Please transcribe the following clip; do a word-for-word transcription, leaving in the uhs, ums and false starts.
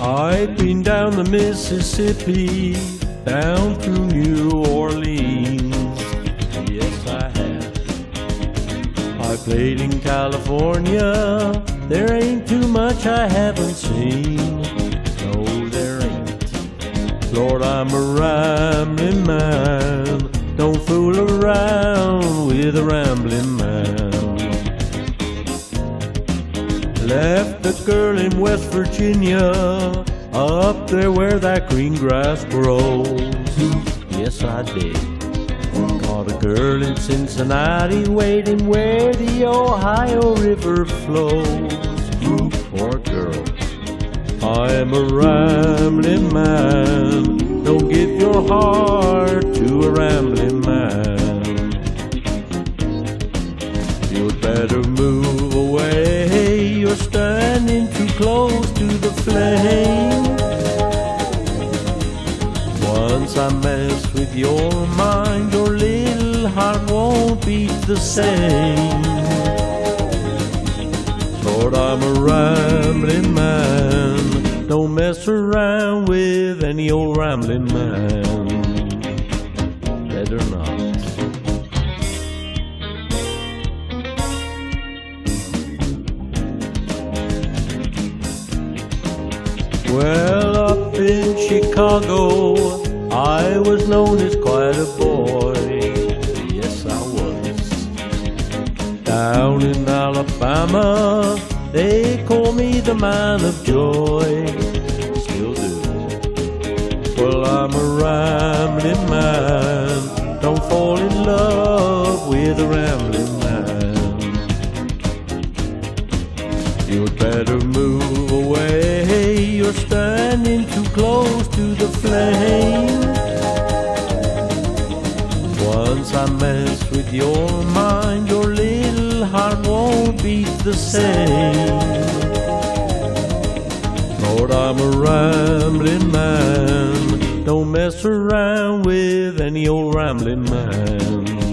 I've been down the Mississippi, down through New Orleans. Yes, I have. I played in California. There ain't too much I haven't seen. No, there ain't. Lord, I'm a rambling man. Don't fool around with a rambling man. Left a girl in West Virginia, up there where that green grass grows. Yes, I did. Caught a girl in Cincinnati, waiting where the Ohio River flows. Poor girl. I am a rambling man. Don't give your heart to a rambling man. You'd better move away. You're standing too close to the flame. Once I mess with your mind, your little heart won't beat the same. Lord, I'm a rambling man. Don't mess around with any old rambling man. Better not. Well, up in Chicago, I was known as quite a boy. Yes, I was. Down in Alabama, they call me the man of joy. Still do. Well, I'm a rambling man. Don't fall in love with a rambling man. You'd better move away. You're standing too close to the flame. Once I mess with your mind, your little heart won't beat the same. Lord, I'm a rambling man. Don't mess around with any old rambling man.